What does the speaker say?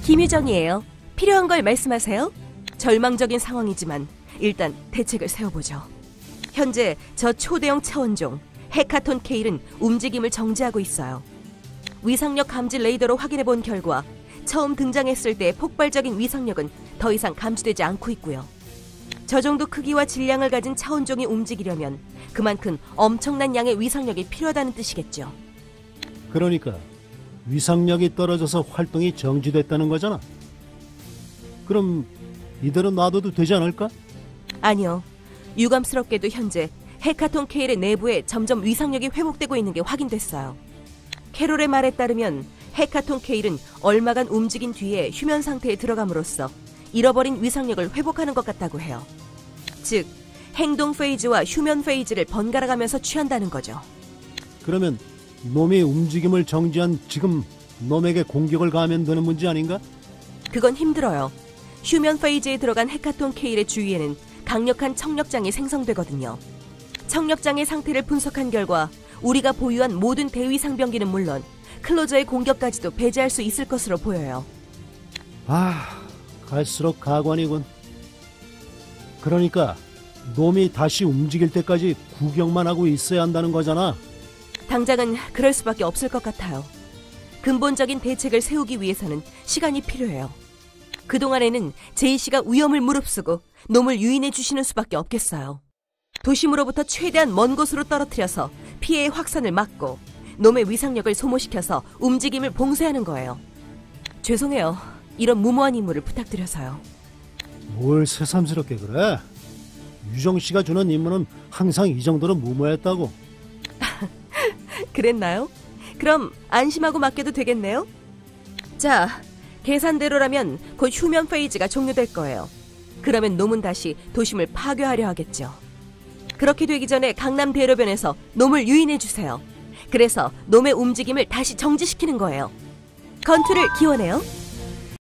김유정이에요. 필요한 걸 말씀하세요. 절망적인 상황이지만 일단 대책을 세워보죠. 현재 저 초대형 차원종 헤카톤 K는 움직임을 정지하고 있어요. 위상력 감지 레이더로 확인해본 결과 처음 등장했을 때 폭발적인 위상력은 더 이상 감지되지 않고 있고요. 저 정도 크기와 질량을 가진 차원종이 움직이려면 그만큼 엄청난 양의 위상력이 필요하다는 뜻이겠죠. 그러니까 위상력이 떨어져서 활동이 정지됐다는 거잖아. 그럼 이대로 놔둬도 되지 않을까? 아니요. 유감스럽게도 현재 헤카톤 K의 내부에 점점 위상력이 회복되고 있는 게 확인됐어요. 캐롤의 말에 따르면 헤카톤 K는 얼마간 움직인 뒤에 휴면 상태에 들어감으로써 잃어버린 위상력을 회복하는 것 같다고 해요. 즉, 행동 페이즈와 휴면 페이즈를 번갈아 가면서 취한다는 거죠. 그러면 놈이 움직임을 정지한 지금 놈에게 공격을 가하면 되는 문제 아닌가? 그건 힘들어요. 휴면 페이즈에 들어간 헤카톤 K의 주위에는 강력한 청력장이 생성되거든요. 청력장의 상태를 분석한 결과 우리가 보유한 모든 대위 상병기는 물론 클로저의 공격까지도 배제할 수 있을 것으로 보여요. 갈수록 가관이군. 그러니까 놈이 다시 움직일 때까지 구경만 하고 있어야 한다는 거잖아. 당장은 그럴 수밖에 없을 것 같아요. 근본적인 대책을 세우기 위해서는 시간이 필요해요. 그동안에는 제이 씨가 위험을 무릅쓰고 놈을 유인해 주시는 수밖에 없겠어요. 도심으로부터 최대한 먼 곳으로 떨어뜨려서 피해의 확산을 막고 놈의 위상력을 소모시켜서 움직임을 봉쇄하는 거예요. 죄송해요. 이런 무모한 임무를 부탁드려서요. 뭘 새삼스럽게 그래? 유정 씨가 주는 임무는 항상 이 정도로 무모했다고. 그랬나요? 그럼 안심하고 맡겨도 되겠네요? 자, 계산대로라면 곧 휴면 페이지가 종료될 거예요. 그러면 놈은 다시 도심을 파괴하려 하겠죠. 그렇게 되기 전에 강남 대로변에서 놈을 유인해주세요. 그래서 놈의 움직임을 다시 정지시키는 거예요. 건투를 기원해요.